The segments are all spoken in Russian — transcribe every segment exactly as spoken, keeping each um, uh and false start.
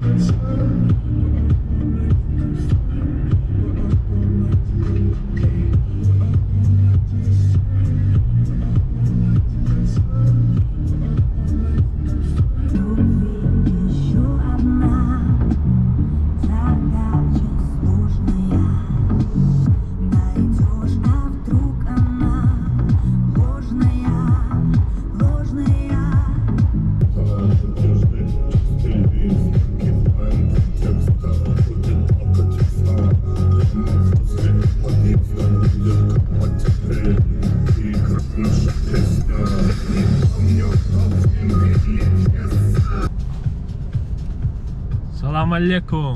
Салам алейкум!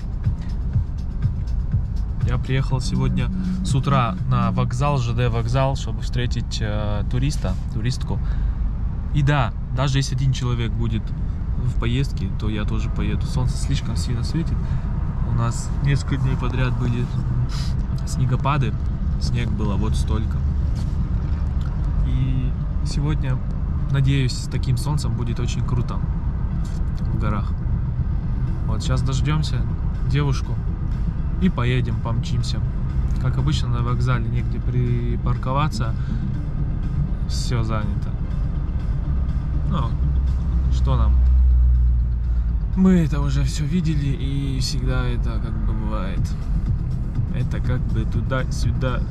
Я приехал сегодня с утра на вокзал, ЖД вокзал, чтобы встретить э, туриста, туристку. И да, даже если один человек будет в поездке, то я тоже поеду. Солнце слишком сильно светит. У нас несколько дней подряд были снегопады. Снег было вот столько. И сегодня, надеюсь, с таким солнцем будет очень круто в горах. Вот сейчас дождемся девушку и поедем, помчимся. Как обычно на вокзале негде припарковаться, все занято. Ну, что нам? Мы это уже все видели, и всегда это как бы бывает. Это как бы туда-сюда.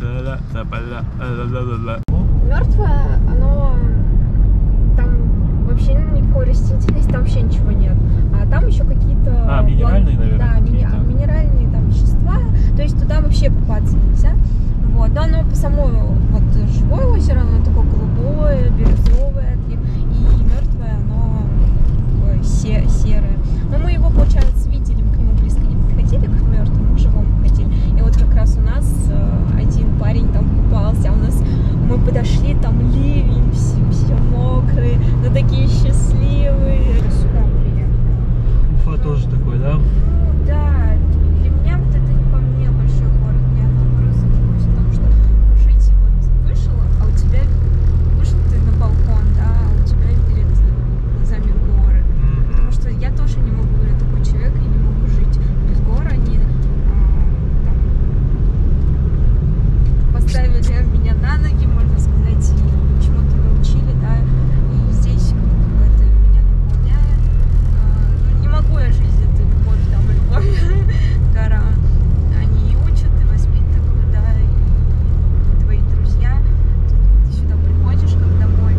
Мертвое, оно там вообще никакой растительности, там вообще ничего нет. А там еще какие-то... А, минеральные, наверное? Да, мини минеральные там вещества. То есть туда вообще купаться нельзя. Вот. Но оно само, вот живое озеро, оно такое голубое, бирюзовое. И мертвое, оно такое серое. Но мы его, получается, видели, мы к нему близко не подходили, к мертвому, к живому ходили. И вот как раз у нас один парень там купался, а у нас мы подошли, там ливень, все, все мокрые, но такие счастливые. Сюда приехали. Уфа тоже такой, да? Ну да, для меня вот это не по мне большой город, мне наоборот задумалась о том, что жить вот вышел, а у тебя вышел ты на балкон, да, а у тебя перед глазами горы. Mm-hmm. Потому что я тоже не могу, я такой человек, я не могу жить без гор, они а, там, поставили меня на ноги, можно сказать, и чему-то научили, да, и здесь как бы это меня наполняет. А, ну, не могу я жить, это любовь, там, любовь к горам. Они и учат, и воспитывают, да, и твои друзья. Ты сюда приходишь, как домой.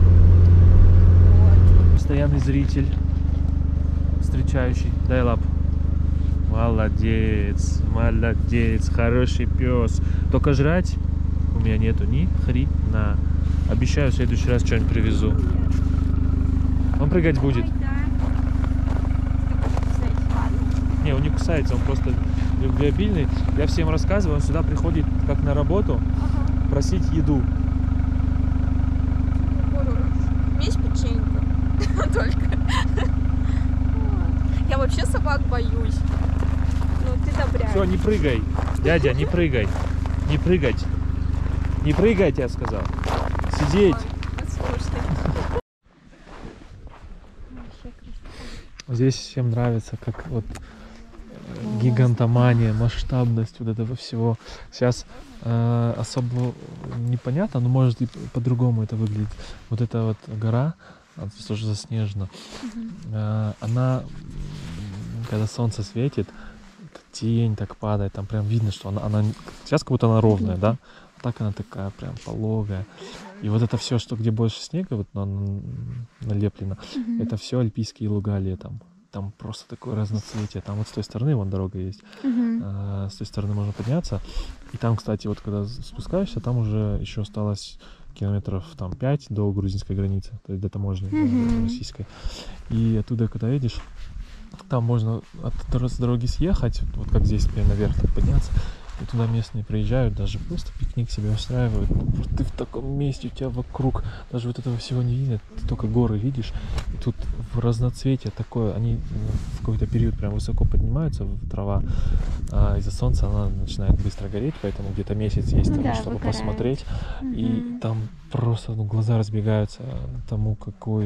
Вот. Постоянный зритель, встречающий. Дай лапу. Молодец, молодец, хороший пес. Только жрать у меня нету ни хрена. Обещаю, в следующий раз что-нибудь привезу. Он прыгать будет. Ой, да. Не, он не кусается, он просто любвеобильный. Я всем рассказываю, он сюда приходит как на работу, Ага. просить еду. Есть печенька. Только. Я вообще собак боюсь. Ну, ты добряй. Все, не прыгай. Дядя, не прыгай. Не прыгать. Не прыгать, я сказал. Сидеть. Здесь всем нравится, как вот гигантомания, масштабность вот этого всего. Сейчас э, особо непонятно, но может и по-другому это выглядит. Вот эта вот гора, она тоже заснежена, э, она, когда солнце светит, тень так падает, там прям видно, что она, она сейчас как будто она ровная, да? Так она такая прям пологая. И вот это все, что где больше снега, вот оно налеплено, mm-hmm. это все альпийские луга летом. Там просто такое разноцветие. Там вот с той стороны вон дорога есть. Mm-hmm. а, с той стороны можно подняться. И там, кстати, вот когда спускаешься, там уже еще осталось километров там пять до грузинской границы, то есть до таможни, mm-hmm. до российской. И оттуда, когда едешь, там можно от дороги съехать, вот как здесь прямо наверх так подняться. И туда местные приезжают, даже просто пикник себе устраивают. Ты в таком месте, у тебя вокруг даже вот этого всего не видно, ты только горы видишь. И тут в разноцветие такое, они в какой-то период прям высоко поднимаются, трава, а из-за солнца она начинает быстро гореть, поэтому где-то месяц есть тому, да, чтобы посмотреть. Mm-hmm. И там просто ну, глаза разбегаются тому, какой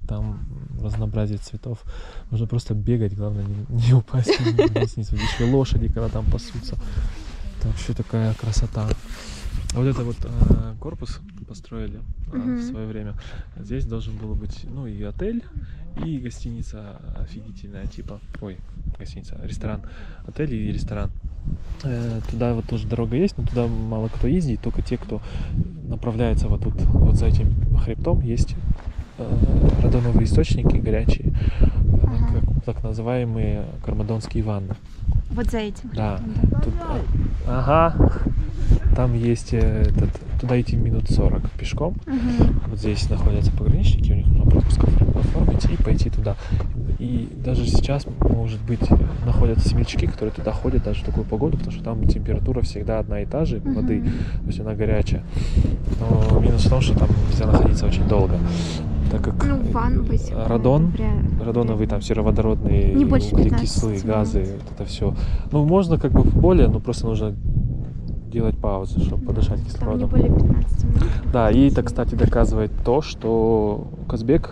там разнообразие цветов. Можно просто бегать, главное не, не упасть вниз. Еще лошади, когда там пасутся. Это вообще такая красота. Вот это вот э, корпус построили э, Мгм. в свое время. Здесь должен был быть, ну, и отель, и гостиница офигительная, типа, ой, гостиница, ресторан, отель и ресторан. Э, туда вот тоже дорога есть, но туда мало кто ездит, только те, кто направляется вот тут, вот за этим хребтом, есть э, радоновые источники горячие, э, Ага. как, так называемые кармадонские ванны. Вот за этим. Да. хребтом, да? Тут, э, ага. Там есть э, этот, туда идти минут сорок пешком. Мгм. Вот здесь находятся пограничники, у них нужно пропуск оформить и пойти туда. И даже сейчас, может быть, находятся смельчаки, которые туда ходят даже в такую погоду, потому что там температура всегда одна и та же воды, Мгм. то есть она горячая. Но минус в том, что там нельзя находиться очень долго, так как Ну, ванну быть. радон, Вряд- радоновые там сероводородные Не больше углекислые пятнадцати газы, вот это все. Ну, можно как бы более, но просто нужно делать паузы, чтобы подышать Там не кислородом. более пятнадцати минут. Да, и это, кстати, доказывает то, что Казбек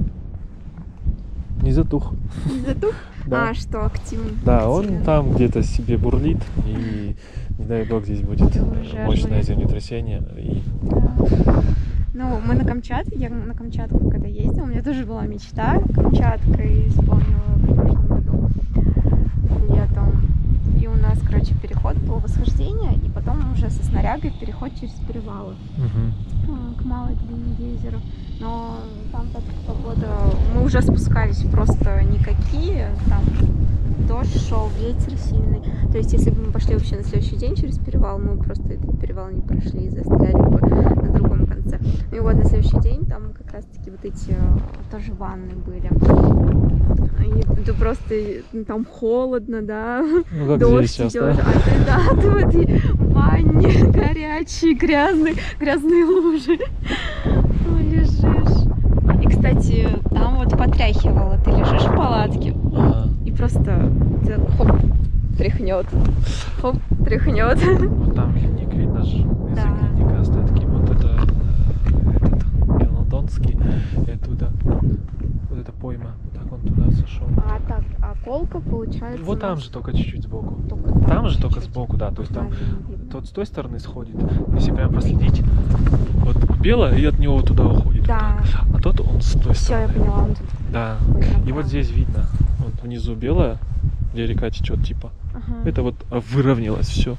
не затух. Не затух? Да, А, что активно. да, он активен. там где-то себе бурлит, и не дай бог здесь будет Это уже мощное ожог. землетрясение. И... Да. Ну, мы на Камчатке, я на Камчатку когда ездила, у меня тоже была мечта Камчатка, и исполнила в прошлом году летом. И у нас, короче, переход был восхождение, и потом уже со снарягой переход через перевалы Мгм. э, к Малой Длинной озеру. Но там так погода... Мы уже спускались просто никакие, там дождь шел, ветер сильный. То есть, если бы мы пошли вообще на следующий день через перевал, мы просто этот перевал не прошли и застряли бы на другом конце. И вот на следующий день там как раз-таки вот эти э, тоже ванны были. И это просто ну, там холодно, да, Ну, как дождь здесь сейчас, идет, да? а ты, да, ты в этой ванне горячей, грязной, грязные лужи ну, лежишь. И, кстати, там вот потряхивало, ты лежишь в палатке, Ага. и просто тебя хоп, тряхнет, хоп, тряхнет. Вот там ледник, видно же, язык Да. ледника остатки. Вот это э, этот Мелодонский, и оттуда вот эта пойма, вот так он туда сошел. А так, а колка получается. Вот у там нас же только чуть-чуть сбоку. только Там же только чуть-чуть. сбоку, да, то есть там Буквально не видно. тот с той стороны сходит, если прям проследить, вот белое и от него туда уходит. Да. Вот так. А тот он с той Все, я стороны. поняла, он тут. Да. ходит И направо. вот здесь видно, вот внизу белое, где река течет, типа. Ага. Это вот выровнялось все.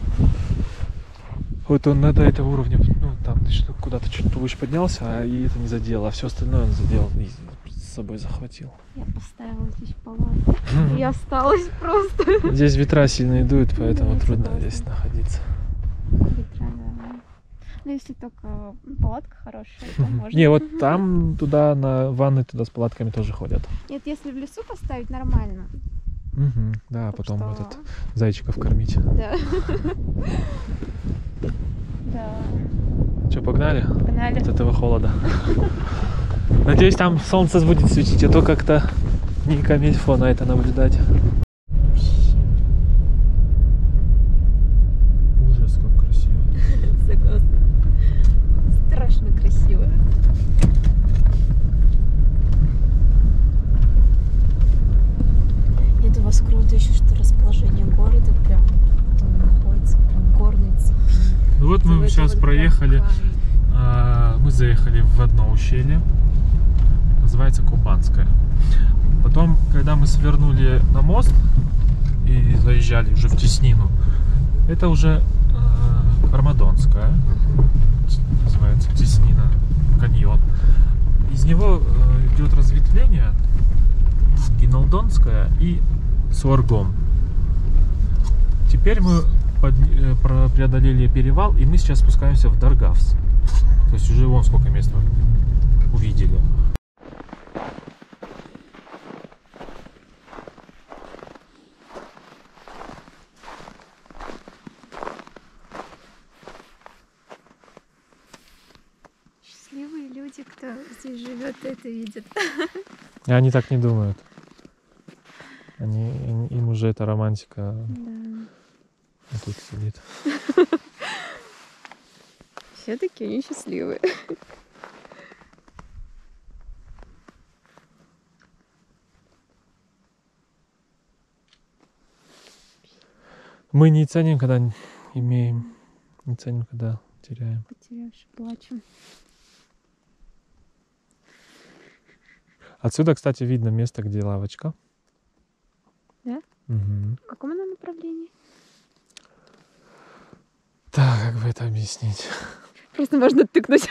Вот он до этого уровня, ну там ты что куда-то чуть выше поднялся, а и это не задело, а все остальное он задел и с собой захватил. Я поставила здесь палатку. И осталась просто. Здесь ветра сильные дуют, поэтому Да, трудно согласна. здесь находиться. Ветра, да. Ну, если только палатка хорошая, то можно. Не, вот там туда на ванны туда с палатками тоже ходят. Нет, если в лесу поставить, нормально. Мгм, да, Так потом что- этот зайчиков кормить. Да. Да. Че, погнали? Погнали. От этого холода. Надеюсь, там солнце будет светить, а то как-то не камильфо на это наблюдать. Ужас, как красиво. Согласна. Страшно красиво. Нет, у вас круто еще, что расположение города прям, вот он находится прям в горной цепи. Ну вот мы Это сейчас вот проехали, прям кайф. а, мы заехали в одно ущелье, называется Кубанское. Потом, когда мы свернули на мост и заезжали уже в Теснину, это уже э, Кармадонская, называется Теснина, каньон. Из него э, идет разветвление Гиналдонская и Суаргом. Теперь мы под- э, про- преодолели перевал, и мы сейчас спускаемся в Даргавс. То есть уже вон сколько мест мы увидели. Счастливые люди, кто здесь живет, это видит. И они так не думают. Они, им- им уже эта романтика Да. вот тут сидит. Все такие несчастливые. Мы не ценим, когда имеем, не ценим, когда теряем. Потерявши, плачем. Отсюда, кстати, видно место, где лавочка. Да? Угу. В каком она направлении? Так, как бы это объяснить? Просто можно тыкнуть.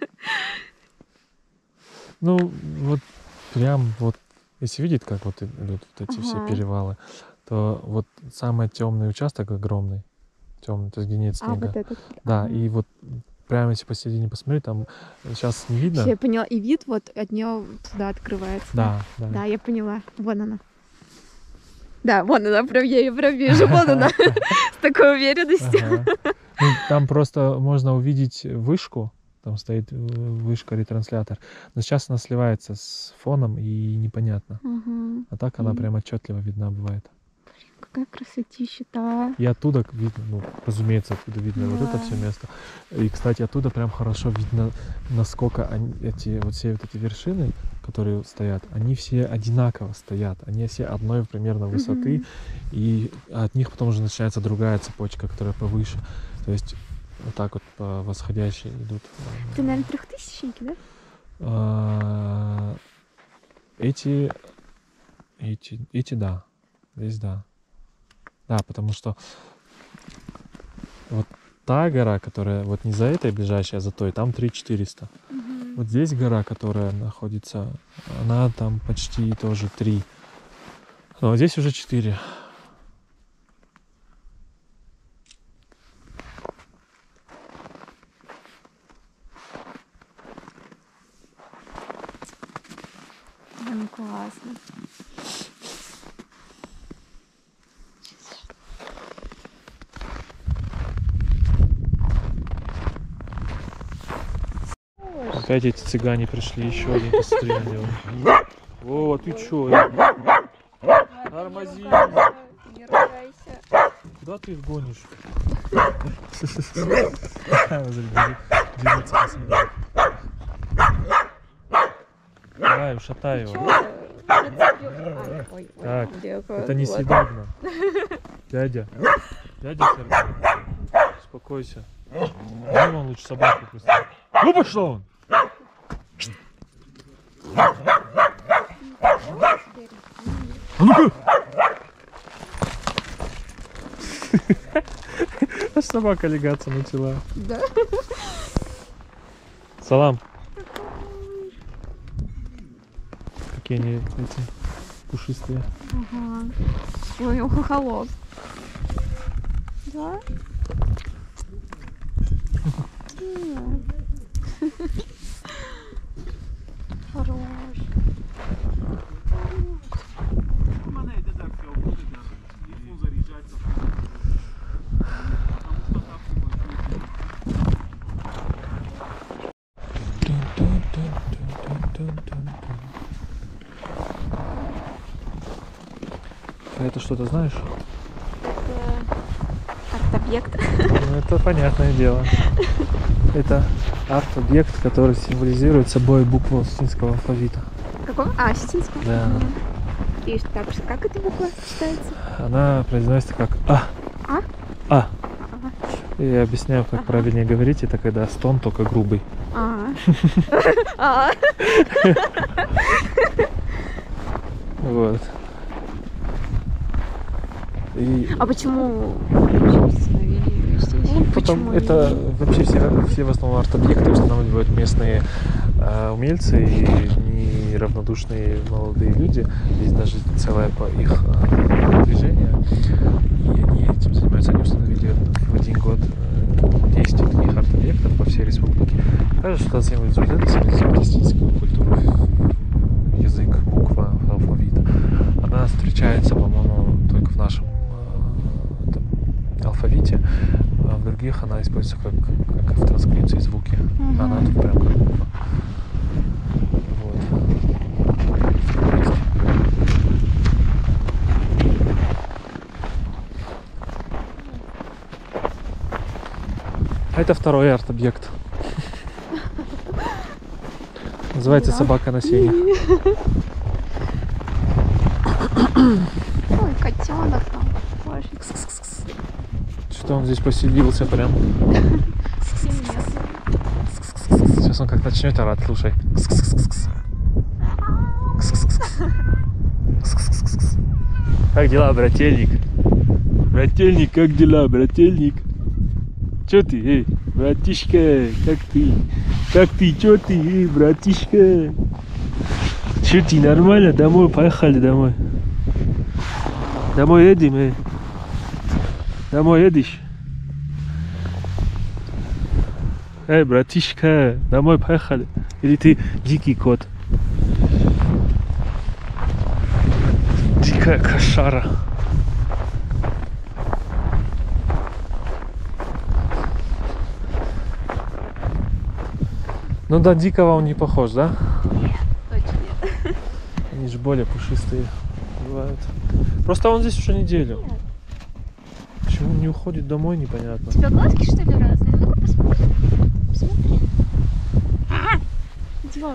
Ну, вот прям вот, если видеть, как вот идут вот эти Ага. все перевалы, то вот самый темный участок огромный, темный, то есть где нет А, снега. вот этот. Да, Ага. и вот прямо если посередине посмотреть, там сейчас не видно. Всё, я поняла. И вид вот от нее туда открывается. Да, да. Да, я поняла. Вон она. Да, вон она, прям я ее прям вижу. Вон она. С такой уверенностью. Ага. Ну, там просто можно увидеть вышку, там стоит э, вышка ретранслятор, но сейчас она сливается с фоном и непонятно. Ага. А так она Мгм. прям отчетливо видна бывает. Какая красотища-то. И оттуда видно, ну, разумеется, оттуда видно вот это Да. все место. И, кстати, оттуда прям хорошо видно, насколько они, эти вот все вот эти вершины, которые стоят, они все одинаково стоят. Они все одной примерно высоты, Мгм. и от них потом уже начинается другая цепочка, которая повыше. То есть вот так вот по восходящей идут. Это, наверное, трехтысячники, да? А, Эти, эти, эти, да, здесь да. Да, потому что вот та гора, которая вот не за этой ближайшая, а за той, там три тысячи четыреста. Мгм. Вот здесь гора, которая находится, она там почти тоже три. Но здесь уже четыре. Ну, классно. Опять эти цыгане пришли, еще один, посмотри на него. О, ты чё? э? Тормози. Не ругайся. Куда ты их гонишь? Дерутся, посмотри. Давай, ушатай его. Так, это несъедобно. Дядя. Дядя Сергей. Успокойся. Дай вон лучше собаку просто. Ну пошел он! А ну-ка! Аж собака легаться начала. Да. Салам. Какие они эти пушистые. Ага. Ой, у него хохолок. Да? М. Хорош. Ты это что-то знаешь? Это арт-объект. Ну, это понятное дело. Это арт-объект, который символизирует собой букву осетинского алфавита. Какого? А, осетинского? Да. Мгм. И так, как эта буква читается? Она произносится как А. А? А. Ага. И я объясняю, как Ага. правильнее говорить. Это когда стон, только грубый. А. А. Вот. И А почему установили здесь? ну, потом Почему это не- вообще все, все в основном арт-объекты устанавливают местные э, умельцы и неравнодушные молодые люди. Есть даже целое по их э, движение. И они этим занимаются. Они установили в один год э, десять таких арт-объектов по всей республике. Кажется, что символизирует это, символизирует эстетическую культуру, язык, буква, алфавит. Она встречается, по-моему, только в нашем э, там, алфавите, а в других она используется как, как в транскрипции звуки. Мгм. Она тут прям как буква. Вот. А это второй арт-объект. Называется Да. собака на сене. Ой, котенок там. Боже. Кс-кс-кс. что он здесь поселился прям. Сейчас он как начнет орать, слушай. Как дела, брательник? Брательник, как дела, брательник? Чё ты, эй, братишка, как ты? Как ты, чё ты, эй, братишка? Чё ты, нормально? Домой, поехали домой. Домой едем, эй. Домой едешь? Эй, братишка, домой поехали. Или ты дикий кот? Дикая кошара. Ну да, дикого он не похож, да? Нет, точно нет. Они же более пушистые бывают. Просто он здесь уже неделю. Нет. Почему не уходит домой, непонятно. У тебя глазки, что ли, разные? Ну-ка посмотри. Посмотри. Идем.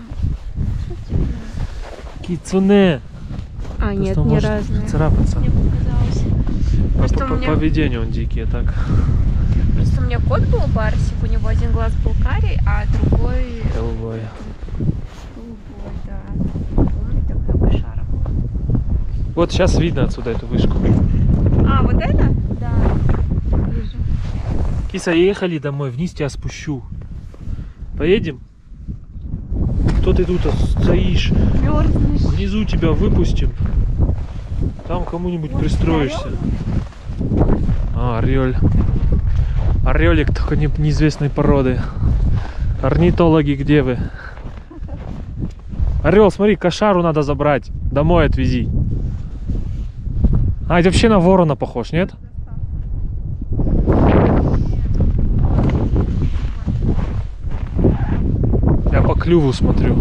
Кицуне! А, нет, Просто он не может разные. царапаться. Мне показалось. По, Просто по, у по меня- поведению он дикий, а так. Просто у меня кот был барсик, у него один глаз был карий, а другой Голубой. голубой, да. Умный такой кошара был. Вот сейчас видно отсюда эту вышку. А, вот это? Да. Вижу. Киса, ехали домой, вниз тебя спущу. Поедем? Кто ты тут стоишь? Мерзнешь. Внизу тебя выпустим. Там кому-нибудь Может, пристроишься. А, орел. Орелик только не, неизвестной породы. Орнитологи, где вы? Орел, смотри, кошару надо забрать. Домой отвези. А, это вообще на ворона похож, нет? Я по клюву смотрю.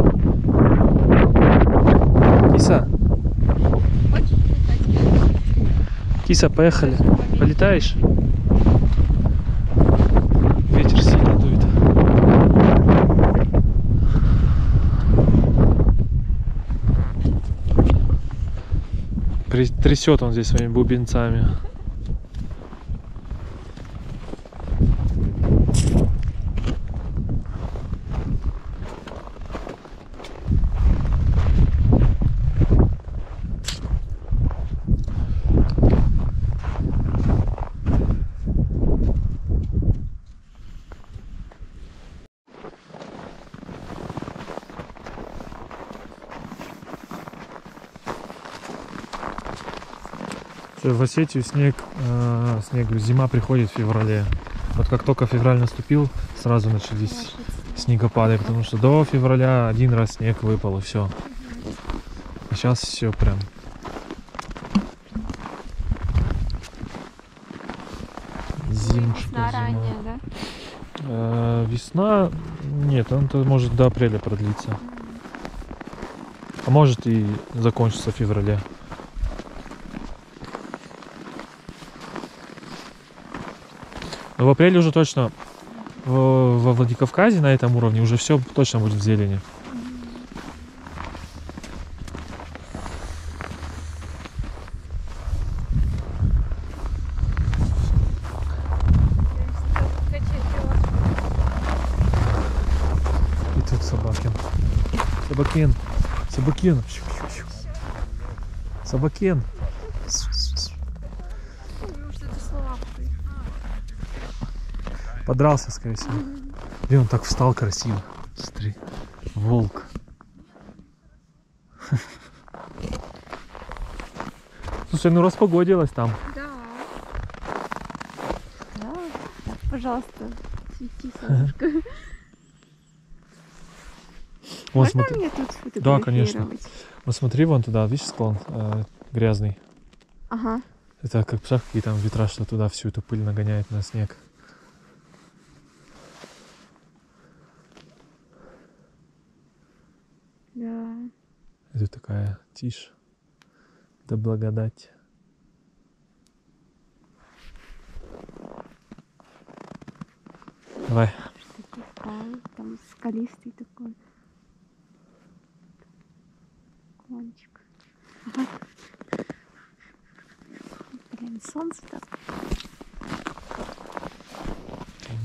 Киса, Хочешь летать? киса, поехали. Полетаешь? Ветер сильно дует. При- Трясет он здесь своими бубенцами. В Осетию снег, э, снег, говорю, зима приходит в феврале. Вот как только февраль наступил, сразу начались снегопады, потому что до февраля один раз снег выпал и все. А сейчас все прям. Зимушка, Весна зима. ранняя, да? Э, весна, нет, он может до апреля продлиться. А может и закончится в феврале. Но в апреле уже точно в- во Владикавказе на этом уровне уже все точно будет в зелени. И тут Собакин. Собакин. Собакин. Собакин. Может, это слова. Подрался, скорее всего. И он так встал красиво. Смотри. Волк. Слушай, ну распогодилось там. Да. Да. Так, пожалуйста, свети, солнышко. Вон, Можно смотри. мне тут Да, конечно. сфотографировать? Вот смотри, вон туда, видишь, склон э, грязный. Ага. Это как пшах, какие там ветра, что туда всю эту пыль нагоняет на снег. Да. Это такая тишь. Да благодать. Давай. Такой скалы, там скалистый такой. Кончик. Ага. Блин, солнце так.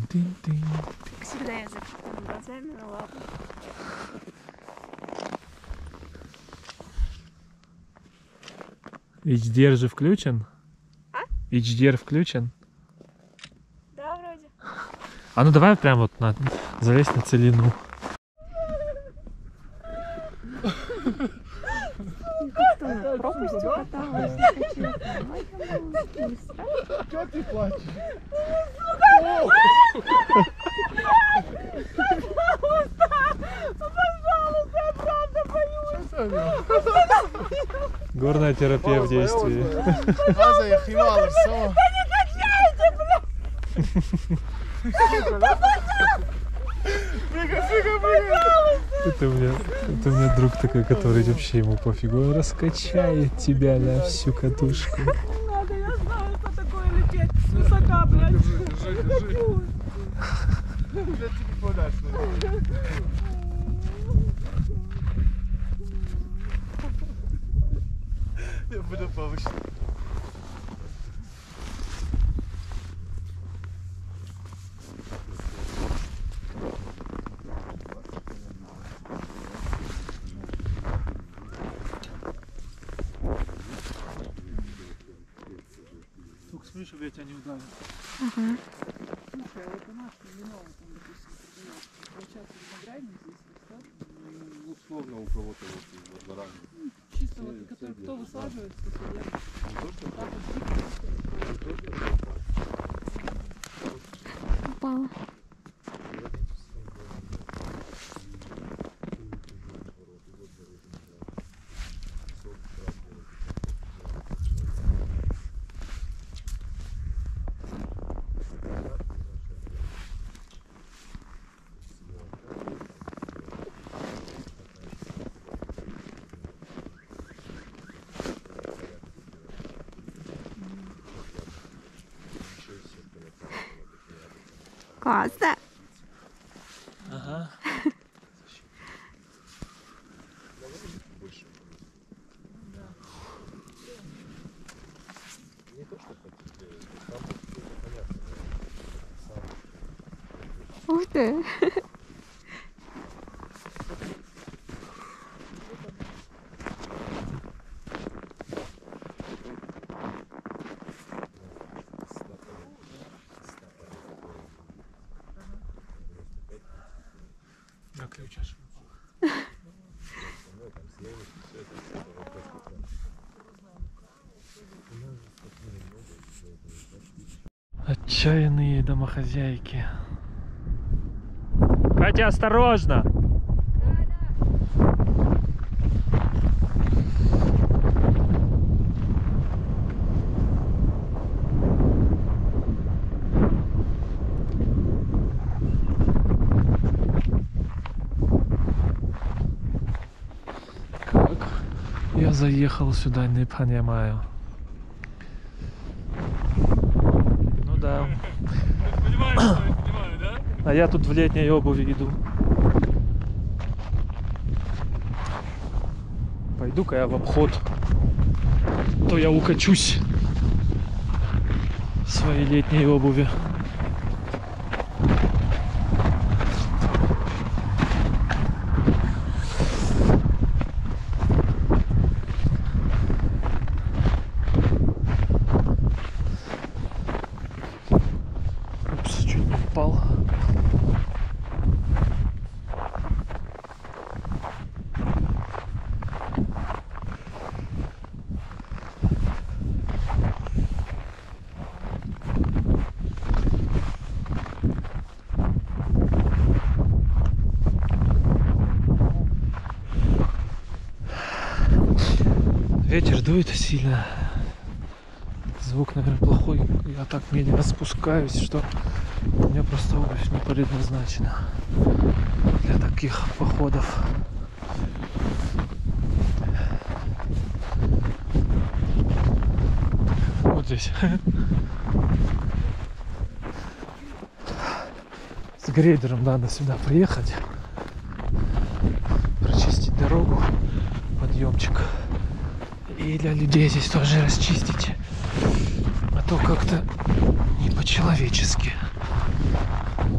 Тын-тын-тын. Всегда я закрытыми глазами, ну ладно. эйч ди ар же включен? А? эйч ди ар включен? Да, вроде. А ну давай прям вот на, залезь на целину. Пропусти каталась. Чё ты плачешь? Пожалуйста, я правда боюсь. Горная терапия в действии. Аза, я хивала, все. Прыгай, прыгай, прыгай. Это у меня, это у меня друг такой, который вообще ему пофигу, он раскачает тебя на всю катушку. Надо, я знаю, что такое лететь с высока, блядь. Держи, держи, держи. Я тебе подашь. Я буду повыше. Только смотри, чтобы я тебя не ударил. Ага. Слушай, а вот у нас вино, там, допустим, продается, получается виноградник здесь растет? Ну, условно у кого-то вот заранее. Чисто вот, который кто высаживает, кто садит. Не то, что Так вот, дикий. Упала. Классно. Ага. Ух ты. На ключаш. Отчаянные домохозяйки. Катя, осторожно! Как я заехал сюда, не понимаю. Ну да. А я тут в летней обуви иду. Пойду-ка я в обход. То я укачусь в своей летней обуви. Упс, чуть не упал. Ветер дует сильно. Звук, наверное, плохой. Я так медленно спускаюсь, что у меня просто обувь не предназначена для таких походов. Вот здесь. С грейдером надо сюда приехать, прочистить дорогу, подъемчик. И для людей здесь тоже расчистить. А то как-то не по-человечески.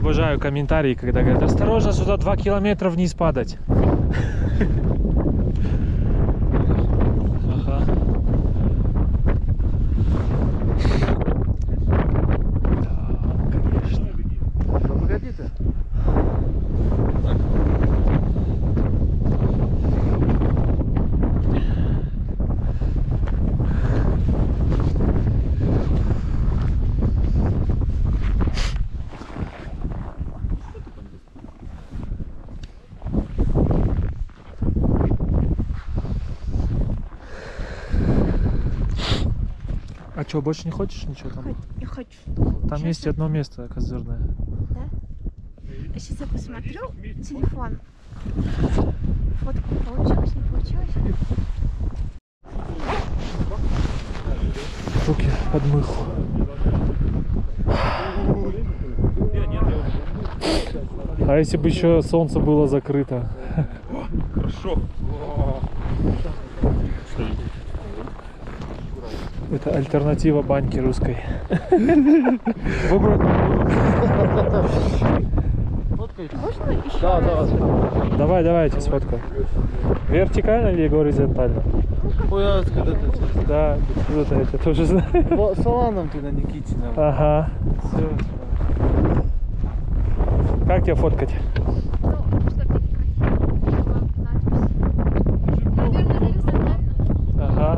обожаю комментарии, когда говорят: осторожно, сюда два километра вниз падать. Ага. Да, конечно. Ну, погоди ты. А что, больше не хочешь ничего там? Я хочу. Там Чё есть ты? одно место козырное. Да? Сейчас я посмотрю телефон. Фотку получилось, не получилось? Руки под мыху. А если бы еще солнце было закрыто? Хорошо. Это альтернатива баньки русской. Фоткай. Можно еще Да, раз? да. Давай, давай, я тебе сфоткаю. Вертикально или горизонтально? Ой, а когда ты... Да, это я тебя тоже знаю. Во- Саланом ты на Никитина. Ага. Все. Как тебя фоткать? Ну, чтобы некрасиво была надпись. Наверное, горизонтально. Ага.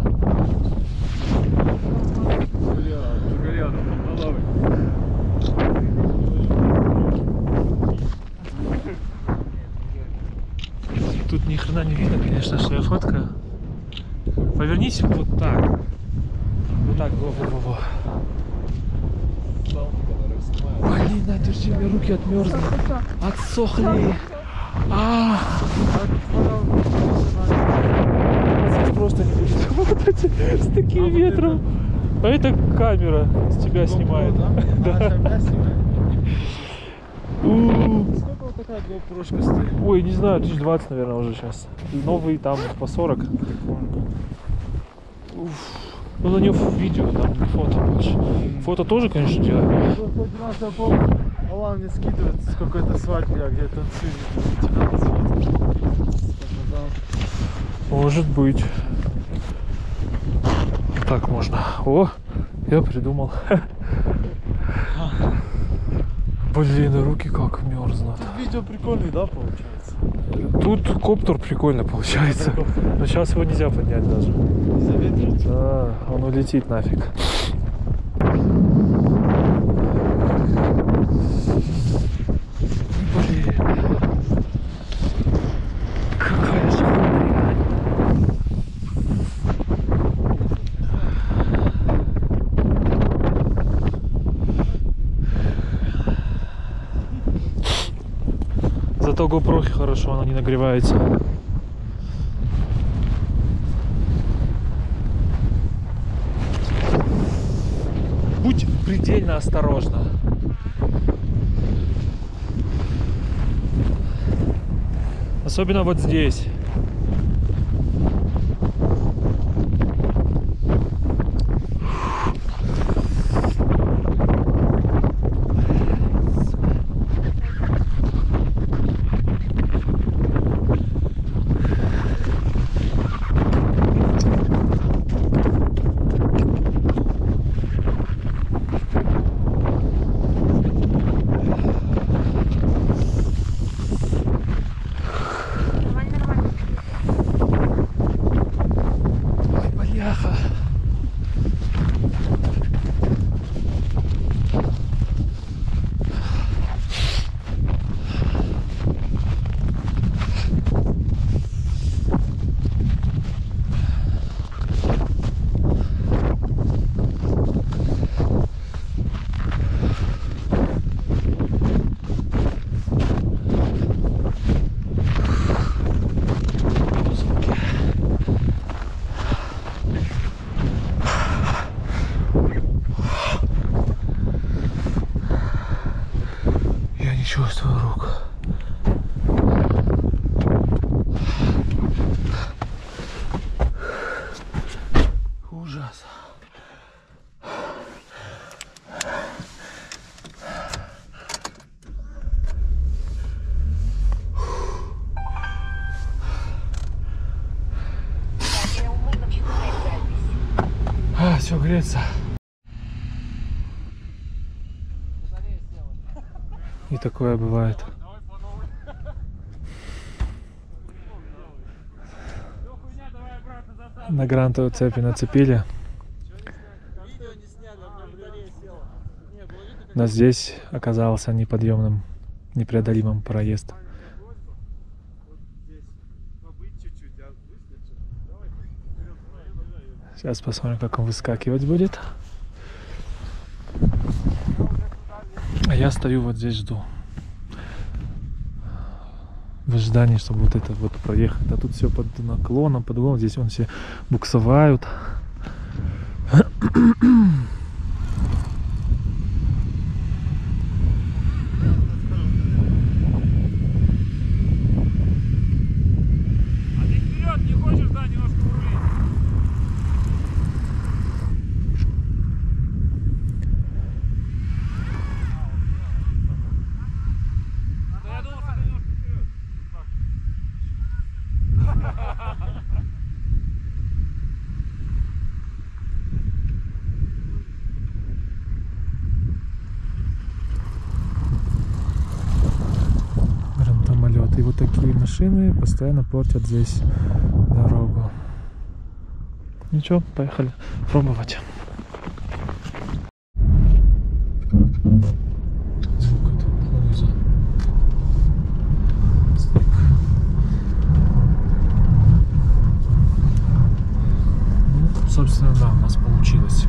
Тут ни хрена не видно, конечно, что я фоткаю. Повернись вот так. Вот так, во-во-во. Блин, на, держи, у меня руки отмерзли. Отсохли. А, здесь просто не будет работать с таким ветром. А это камера с тебя снимает. Да. У. Сколько вот такая GoPro-шка стоит? Ой, не знаю, тысяч двадцать, наверное, уже сейчас. Новый там по сорок. Уф. Ну на него видео, там не фото больше. Фото тоже, конечно, делаю. Просто один раз я помню, Алан мне скидывает с какой-то свадьбы, я где-то танцую. Может быть. Так можно. О, я придумал. Блин, руки как мерзнут. Видео прикольный, да, получается? Тут коптер прикольно получается. Но сейчас его нельзя поднять даже. Заветрить? Да, он улетит нафиг. Блин. Какая же хрень. Зато GoPro хорошо, она не нагревается. Будь предельно осторожна. Особенно вот здесь. Нормально, нормально. Ой, бляха. Я не чувствую рук. Ужас. все греется. И такое бывает. На грантовой цепи нацепили. Но здесь оказался неподъемным, непреодолимым проезд. Сейчас посмотрим, как он выскакивать будет. А я стою вот здесь, жду. В ожидании, чтобы вот это вот проехать. А тут все под наклоном, под углом. Здесь вон все буксовают. И вот такие машины постоянно портят здесь дорогу. Ничего, поехали пробовать. Звук этого луза. Снег. Ну, собственно, да, у нас получилось.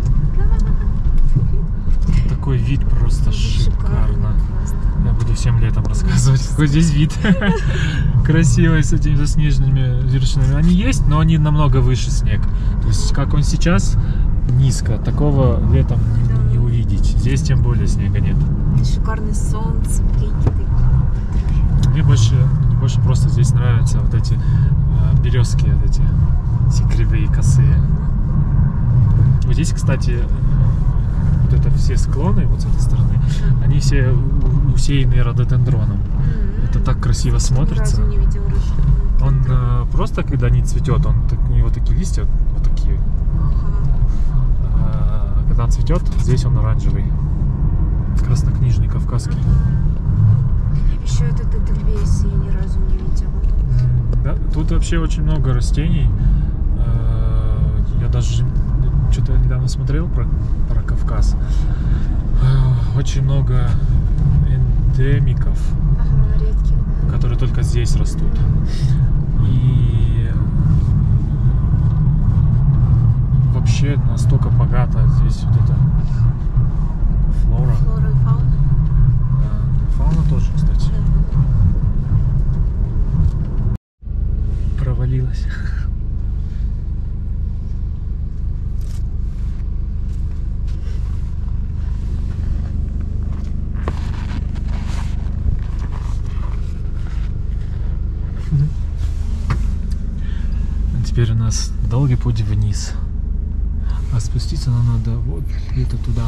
Такой вид просто шикарно. Я буду всем летом рассказывать, какой здесь вид. Красивый, с этими заснеженными вершинами. Они есть, но они намного выше снег. То есть, как он сейчас, низко. Такого летом не, не увидеть. Здесь тем более снега нет. Шикарное солнце, прикиды. Мне больше, мне больше просто здесь нравятся вот эти э, березки, вот эти, эти кривые, косые. Вот здесь, кстати, вот это все склоны вот с этой стороны, они все усеяны рододендроном. Mm-hmm. Это так красиво смотрится. Ни разу не видел рыжий. Он э, просто, когда не цветет, он так, у него такие листья вот такие. Ага. А, когда он цветет, здесь он оранжевый, краснокнижный, кавказский. Еще этот эдельвейс я ни разу не видела. Да, тут вообще очень много растений. Я даже что-то недавно смотрел про, про Кавказ. Очень много эндемиков, Ага, редких, да. которые только здесь растут. И вообще настолько богато здесь вот эта флора. Флора и фауна. Да, фауна тоже, кстати. Да. Провалилась. Теперь у нас долгий путь вниз, а спуститься нам надо вот где-то туда.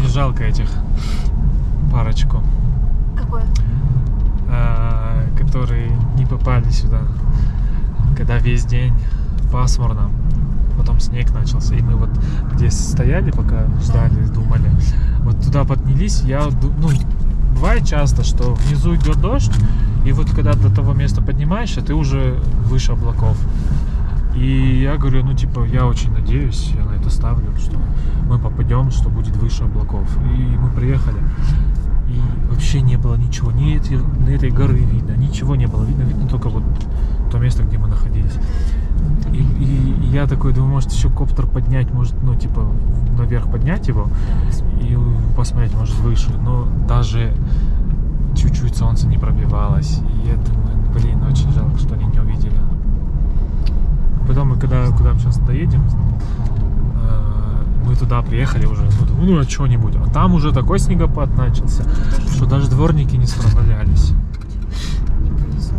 жалко этих парочку, Какое? э, которые не попали сюда, когда весь день пасмурно, потом снег начался, и мы вот где стояли, пока ждали, думали, вот туда поднялись, я, ду- ну, бывает часто, что внизу идет дождь, и вот когда до того места поднимаешься, ты уже выше облаков. И я говорю, ну типа, я очень надеюсь, я на это ставлю, что мы попадем, что будет выше облаков. И мы приехали, и вообще не было ничего, ни этой, ни этой горы видно, ничего не было видно, видно только вот то место, где мы находились. И, и- и я такой думаю, может еще коптер поднять, может, ну типа наверх поднять его и посмотреть, может, выше. Но даже чуть-чуть солнце не пробивалось. И я думаю, блин, очень жалко, что они не увидели. Потом мы, когда куда мы сейчас доедем, э, мы туда приехали уже, ну, думаю, ну а что-нибудь. А там уже такой снегопад начался, что даже дворники не справлялись. Не повезло.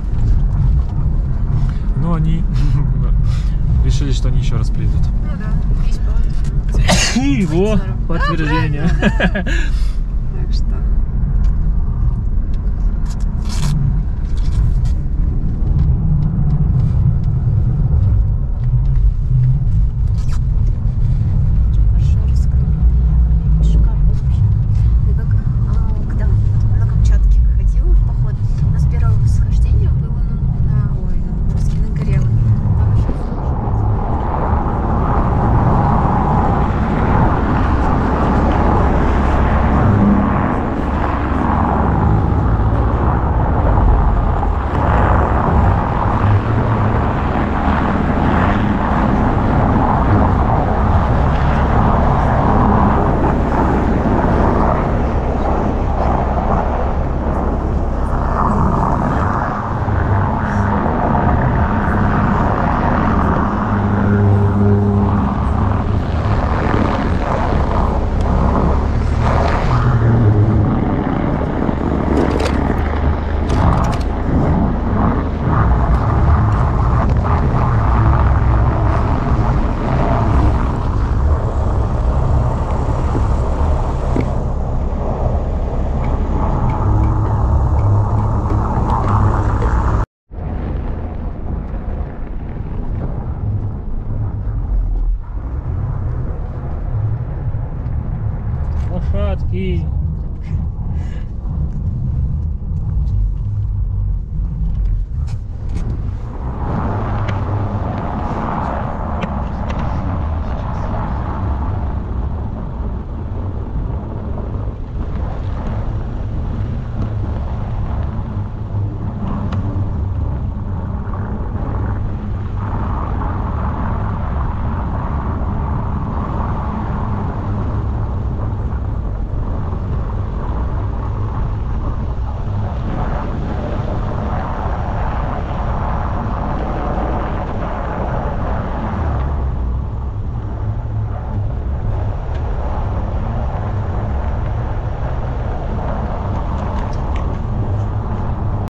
Но они решили, что они еще раз придут. Ну да, весь был. И его подтверждение. Так что